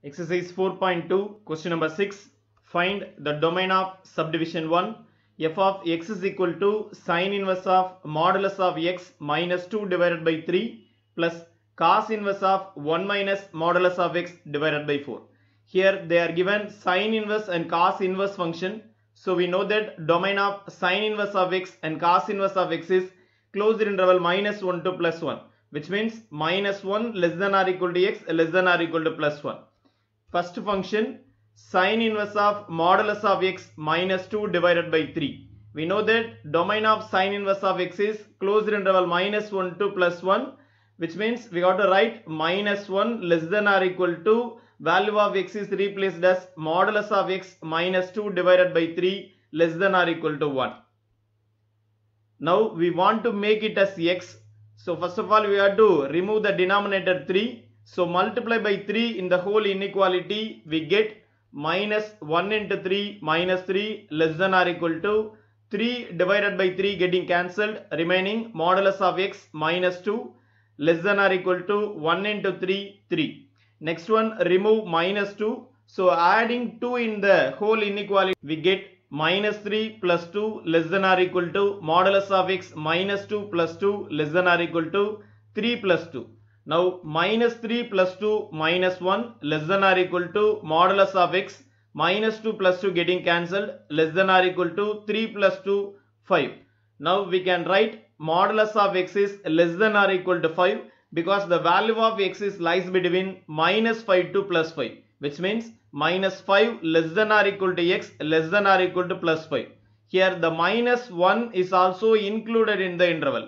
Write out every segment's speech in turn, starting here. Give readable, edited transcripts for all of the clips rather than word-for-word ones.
Exercise 4.2, question number 6. Find the domain of subdivision 1. F of x is equal to sin inverse of modulus of x minus 2 divided by 3 plus cos inverse of 1 minus modulus of x divided by 4. Here they are given sin inverse and cos inverse function. So we know that domain of sin inverse of x and cos inverse of x is closed interval minus 1 to plus 1, which means minus 1 less than or equal to x less than or equal to plus 1. First function, sin inverse of modulus of x minus 2 divided by 3. We know that domain of sin inverse of x is closed interval minus 1 to plus 1, which means we got to write minus 1 less than or equal to value of x is replaced as modulus of x minus 2 divided by 3 less than or equal to 1. Now we want to make it as x. So first of all we have to remove the denominator 3. So multiply by 3 in the whole inequality, we get minus 1 into 3 minus 3 less than or equal to 3 divided by 3 getting cancelled, remaining modulus of x minus 2 less than or equal to 1 into 3, 3. Next one, remove minus 2. So adding 2 in the whole inequality, we get minus 3 plus 2 less than or equal to modulus of x minus 2 plus 2 less than or equal to 3 plus 2. Now minus 3 plus 2 minus 1 less than or equal to modulus of x minus 2 plus 2 getting cancelled less than or equal to 3 plus 2 5. Now we can write modulus of x is less than or equal to 5 because the value of x is lies between minus 5 to plus 5, which means minus 5 less than or equal to x less than or equal to plus 5. Here the minus 1 is also included in the interval.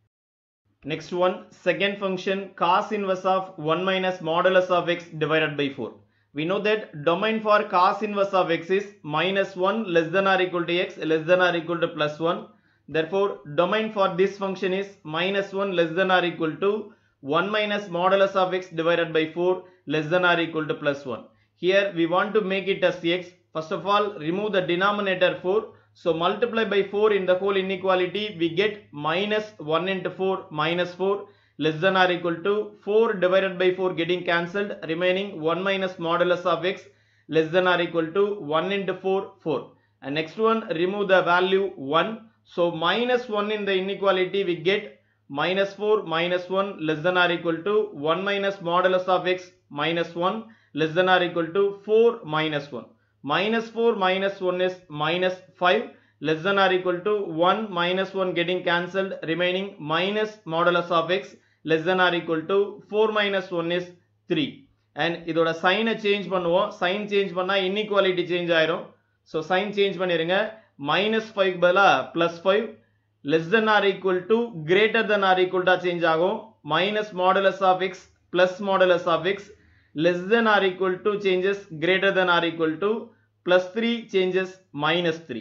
Next one, second function, cos inverse of 1 minus modulus of x divided by 4. We know that domain for cos inverse of x is minus 1 less than or equal to x less than or equal to plus 1. Therefore, domain for this function is minus 1 less than or equal to 1 minus modulus of x divided by 4 less than or equal to plus 1. Here we want to make it as x. First of all, remove the denominator 4. So multiply by 4 in the whole inequality, we get minus 1 into 4 minus 4 less than or equal to 4 divided by 4 getting cancelled, remaining 1 minus modulus of x less than or equal to 1 into 4, 4. And next one, remove the value 1. So minus 1 in the inequality, we get minus 4 minus 1 less than or equal to 1 minus modulus of x minus 1 less than or equal to 4 minus 1. Minus 4 minus 1 is minus 5 less than or equal to 1 minus 1 getting cancelled, remaining minus modulus of x less than or equal to 4 minus 1 is 3. And idoda sign change பண்ணுவோம். Sign change பண்ணா inequality change ஆயிரும். So sign change பண்ணிருங்க. Minus 5 பதிலா plus 5 less than or equal to greater than or equal to change ஆகும். Minus modulus of x plus modulus of x less than or equal to changes greater than or equal to plus 3 changes minus 3.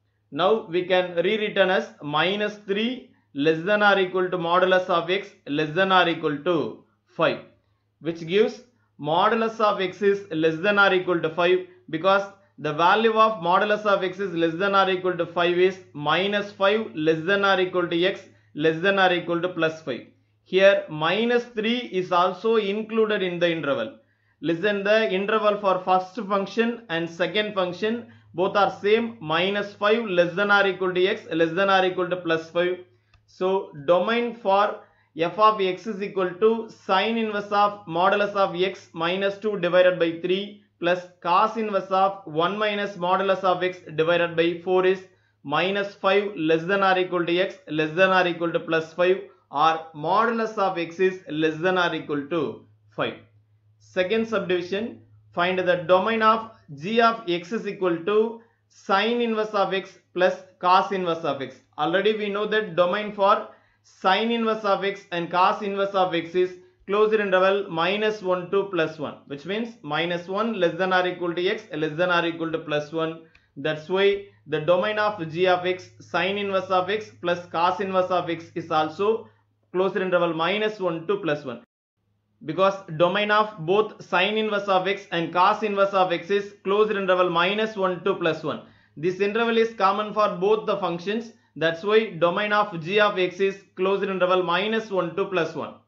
Now we can rewritten as minus 3 less than or equal to modulus of x less than or equal to 5, which gives modulus of x is less than or equal to 5 because the value of modulus of x is less than or equal to 5 is minus 5 less than or equal to x less than or equal to plus 5. Here minus 3 is also included in the interval. Listen, the interval for first function and second function both are same, minus 5 less than or equal to x less than or equal to plus 5. So domain for f of x is equal to sin inverse of modulus of x minus 2 divided by 3 plus cos inverse of 1 minus modulus of x divided by 4 is minus 5 less than or equal to x less than or equal to plus 5, or modulus of x is less than or equal to 5. Second subdivision, find the domain of g of x is equal to sin inverse of x plus cos inverse of x. Already we know that domain for sin inverse of x and cos inverse of x is closed interval minus 1 to plus 1, which means minus 1 less than or equal to x less than or equal to plus 1. That's why the domain of g of x sin inverse of x plus cos inverse of x is also closed interval minus 1 to plus 1. Because domain of both sin inverse of x and cos inverse of x is closed interval minus 1 to plus 1. This interval is common for both the functions. That's why domain of g of x is closed interval minus 1 to plus 1.